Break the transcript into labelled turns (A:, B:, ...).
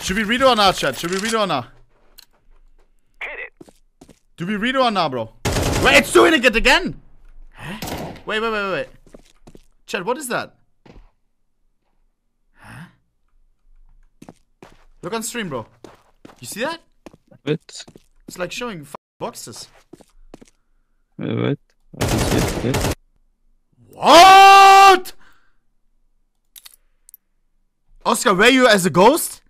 A: Should we read it or not, chat? Should we read it or not?
B: Hit it.
A: Do we read it or not, bro? Wait, it's doing it again! Huh? Wait. Chat, what is that? Huh? Look on stream, bro. You see that?
C: What?
A: It's like showing boxes.
C: What? I don't see it.
A: What? Oscar, were you as a ghost?